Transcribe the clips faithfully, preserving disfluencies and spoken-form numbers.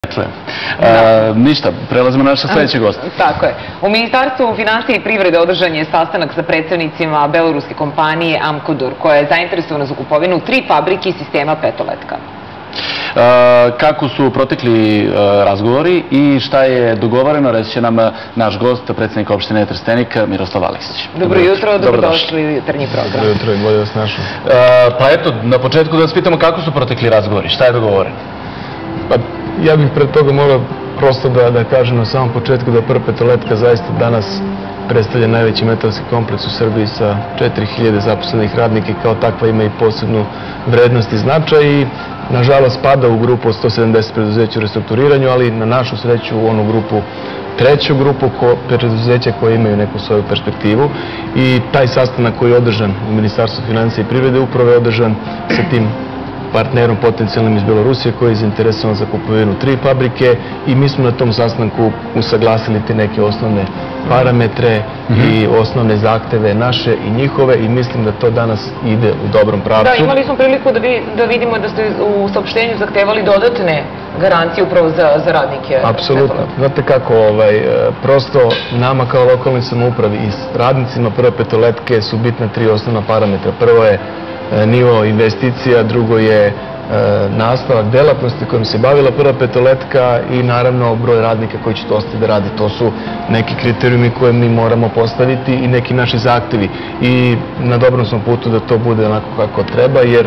čujem. Ništa, prelazimo na naše sljedeće goste. Tako je. U Ministarstvu finansija i privrede održan je sastanak sa predstavnicima beloruske kompanije Amkodur, koja je zainteresovana za kupovinu tri fabrike i sistema petoletka. Kako su protekli razgovori i šta je dogovoreno, reći će nam naš gost, predsjednik opštine Trstenik, Miroslav Aleksić. Dobro jutro, dobrodošli u jutarnji program. Dobro jutro i bolje vas našao. Pa eto, na početku da vas pitamo kako su protekli razgovori, šta je dogovoreno? Pa ja bih pred toga morao prosto da kažem na samom početku da prva petoletka zaista danas predstavlja najveći metalski kompleks u Srbiji sa četiri hiljade zaposlenih radnika i kao takva ima i posebnu vrednost i značaj i nažalost spada u grupu od sto sedamdeset preduzeća u restrukturiranju, ali na našu sreću u onu grupu, treću grupu preduzeća koje imaju neku svoju perspektivu i taj sastanak koji je održan u Ministarstvu finansija i privrede upravo je održan sa tim partnerom potencijalnim iz Belorusije koji je zainteresovan za kupovinu tri fabrike i mi smo na tom sastanku usaglasili te neke osnovne parametre i osnovne zahteve naše i njihove i mislim da to danas ide u dobrom pravcu. Da, imali smo priliku da vidimo da ste u saopštenju zahtevali dodatne garancije upravo za radnike. Apsolutno. Znate kako, prosto nama kao lokalnoj samoupravi i radnicima prve petoletke su bitna tri osnovna parametra. Prvo je nivo investicija, drugo je nastavak delatnosti kojom se bavila prva petoletka i naravno broj radnika koji će to ostati da radi. To su neki kriterijumi koje mi moramo postaviti i neki naši zahtevi. I na dobrom smo putu da to bude onako kako treba, jer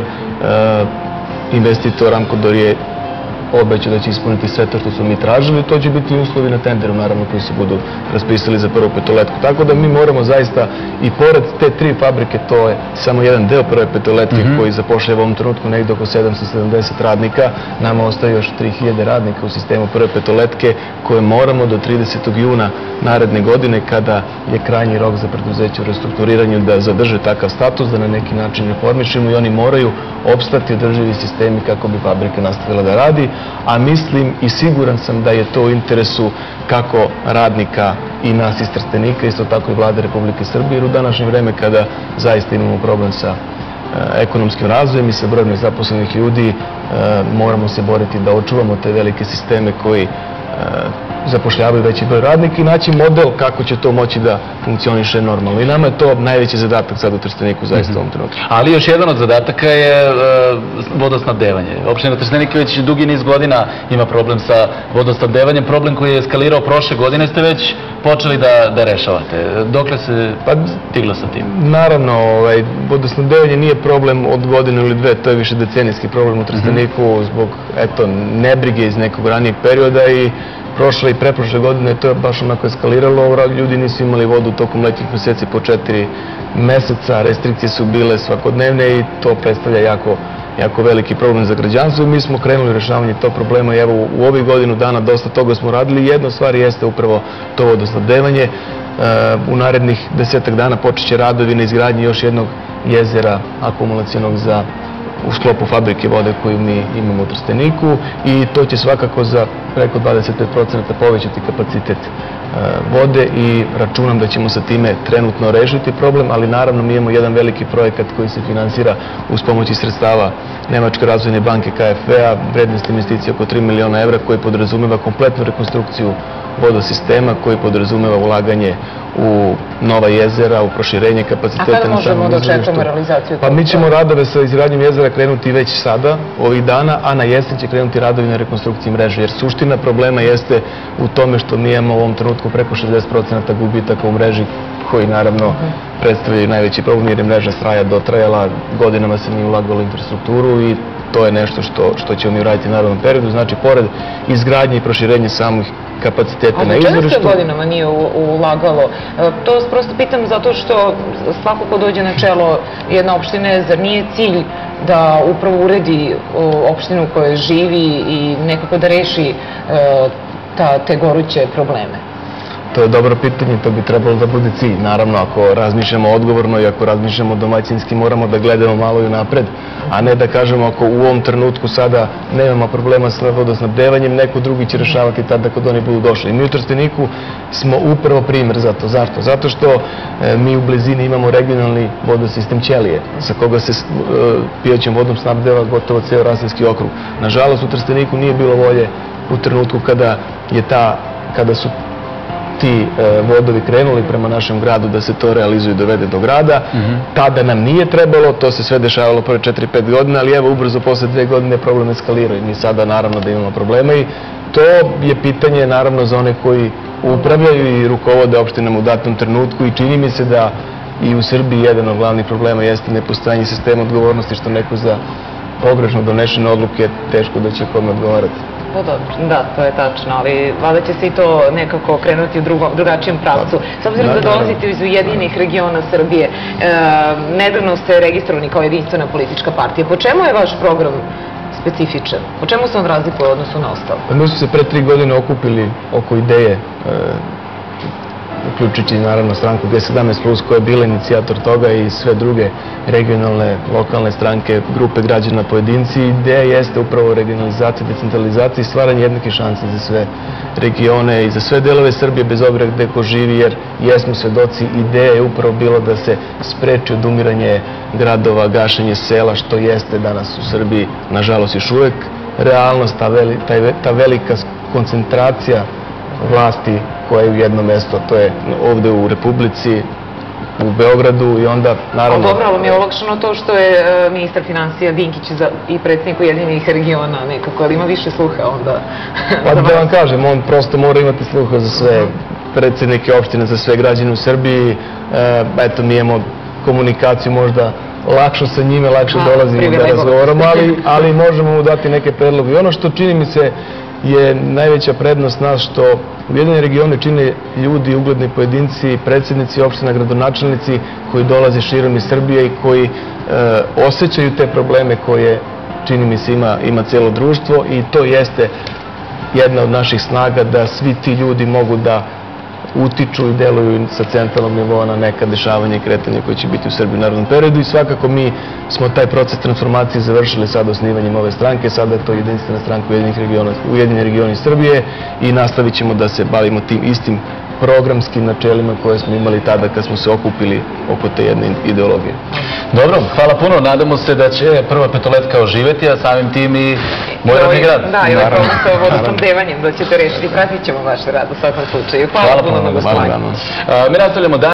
investitor Amkodur je obećao da će ispuniti sve to što su mi tražili. To će biti uslovi na tenderu, naravno, koji se budu raspisali za prvu petoletku. Tako da mi moramo zaista, i pored te tri fabrike, to je samo jedan deo prve petoletke koji zapošljava u ovom trenutku negdje oko sedamsto sedamdeset radnika. Nama ostaje još tri hiljade radnika u sistemu prve petoletke koje moramo do tridesetog juna naredne godine, kada je krajnji rok za preduzeće u restrukturiranju, da zadrže takav status, da na neki način reformišemo i oni moraju opstati održivi sistemi kako bi fabrika nastavila da radi. A mislim i siguran sam da je to u interesu kako radnika i nas iz Trstenika, isto tako i Vlade Republike Srbije, jer u današnje vreme kada zaista imamo problem sa ekonomskim razvojem i sa brojem nezaposlenih ljudi, moramo se boriti da očuvamo te velike sisteme koji zapošljavaju veći broj radnika i naći model kako će to moći da funkcioniše normalno. I nama je to najveći zadatak sad u Trsteniku zaista u ovom trenutku. Ali još jedan od zadataka je vodosnabdevanje. Opština Trstenik već dugi niz godina ima problem sa vodosnabdevanjem, problem koji je eskalirao prošle godine, ste već počeli da rešavate. Dokle se stiglo sa tim? Naravno, vodosnabdevanje nije problem od godinu ili dve, to je više decenijski problem u Trsteniku zbog, eto, nebrige iz nekog ranijeg perioda i prošle i preprošle godine to je baš onako eskaliralo, ljudi nisu imali vodu tokom letnjih meseci po četiri meseca, restrikcije su bile svakodnevne i to predstavlja jako, jako veliki problem za građanstvo i mi smo krenuli u rešavanje tog problema i evo u ovih godinu dana dosta toga smo radili. Jedna stvar jeste upravo to vodosnabdevanje. U narednih desetak dana počet će radovi na izgradnji još jednog jezera akumulacionog za u sklopu fabrike vode koju mi imamo u Trsteniku i to će svakako za preko dvadeset pet procenata povećati kapacitet vode i računam da ćemo sa time trenutno rešiti problem, ali naravno mi imamo jedan veliki projekat koji se finansira uz pomoći sredstava Nemačke razvojne banke K F V-a, vrednost investicije oko tri miliona evra, koji podrazumeva kompletnu rekonstrukciju vodosistema, koji podrazumeva ulaganje u nova jezera, u proširenje kapaciteta. A kada možemo da očekujemo realizaciju? Pa mi ćemo radove sa izgradnjom jezera krenuti već sada, ovih dana, a na jesen će krenuti radovi na rekonstrukciji mreže, jer suština problema jeste u tome što mi imamo u ovom trenutku preko šezdeset procenata gubitaka u mreži, koji naravno predstavljaju najveći problem, jer je mreža s kraja dotrajala, godinama se nije ulagalo u infrastrukturu i to je nešto što ćemo mi uraditi u narednom periodu. Znači, pored izgradnje i proširenja samih kapaciteta na izvorištu. A zbog čega se godinama nije ulagalo? To vas prosto pitam zato što svako ko dođe na čelo jedne opštine, zar nije cilj da upravo uredi opštinu u kojoj živi i nekako da reši te goruće probleme? To je dobro pitanje, to bi trebalo da bude cilj. Naravno, ako razmišljamo odgovorno i ako razmišljamo domaćinski, moramo da gledamo malo i napred, a ne da kažemo ako u ovom trenutku sada nemamo problema sa vodosnabdevanjem, neko drugi će rešavati tada kad oni budu došli. Mi u Trsteniku smo upravo primer za to. Zašto? Zato što e, mi u blizini imamo regionalni vodosistem Ćelije, sa koga se e, pijaćom vodom snabdeva gotovo ceo Rasinski okrug. Nažalost, u Trsteniku nije bilo volje u trenutku kada je ta, kada su ti e, vodovi krenuli prema našem gradu da se to realizuje i dovede do grada. Mm-hmm. Tada nam nije trebalo, to se sve dešavalo prve četiri pet godina, ali evo ubrzo posle dve godine problem eskalirao i mi sada naravno da imamo problema i to je pitanje naravno za one koji upravljaju i rukovode opštinama u datom trenutku i čini mi se da i u Srbiji jedan od glavnih problema jeste nepostojanje sistema odgovornosti, što neko za pogrešno donešene odluke teško da će kome odgovarati. Pa dobro, da, to je tačno, ali valjda će se i to nekako krenuti u drugom, drugačijem pravcu. S obzirom da dolazite iz Ujedinjenih regiona Srbije, e, nedavno ste registrovani kao jedinstvena politička partija. Po čemu je vaš program specifičan? Po čemu se on razlikuje u odnosu na ostalo? Pa mi smo se pre tri godine okupili oko ideje, e, uključujući naravno stranku G sedamnaest plus koja je bila inicijator toga i sve druge regionalne, lokalne stranke, grupe građana, pojedinci. Ideja jeste upravo regionalizacija, decentralizacija i stvaranje jednake šanse za sve regione i za sve delove Srbije bez obzira gde ko živi, jer jesmo svedoci, ideja je upravo bilo da se spreči odumiranje gradova, gašenje sela, što jeste danas u Srbiji, nažalost, još uvek realnost, ta, veli, taj, ta velika koncentracija vlasti koja je u jedno mesto, to je ovde u Republici, u Beogradu i onda naravno... Dobro, ali mi je olakšano to što je ministar finansija Dinkić i predsjednik Ujedinjenih regiona nekako, ali ima više sluha onda. Pa da vam kažem, on prosto mora imati sluha za sve predsjednike opštine, za sve građane u Srbiji. Eto, mi imamo komunikaciju možda lakše sa njime, lakše dolazimo da razgovaramo, ali možemo mu dati neke predloge. I ono što čini mi se je najveća prednost nas što Ujedinjeni regioni čine ljudi, ugledni pojedinci, predsjednici opština, gradonačelnici koji dolaze širom iz Srbije i koji e, osjećaju te probleme koje, čini mi se, ima, ima cijelo društvo i to jeste jedna od naših snaga da svi ti ljudi mogu da utiču i deluju sa centralnog nivoa na neka dešavanja i kretanja koje će biti u Srbiji u narednom periodu i svakako mi smo taj proces transformacije završili sad osnivanjem ove stranke, sada je to jedinstvena stranka Ujedinjeni regioni Srbije i nastavit ćemo da se bavimo tim istim programskim načelima koje smo imali tada kad smo se okupili oko te jedne ideologije. Dobro, hvala puno. Nadamo se da će prva petoletka oživeti, a samim tim i moj rodni grad. Da, i ovaj problem sa vodosnabdevanjem da ćete rešiti. Pratit ćemo vaš rad u svakom slučaju. Hvala puno na gostovanju. Mi nastavljamo dalje.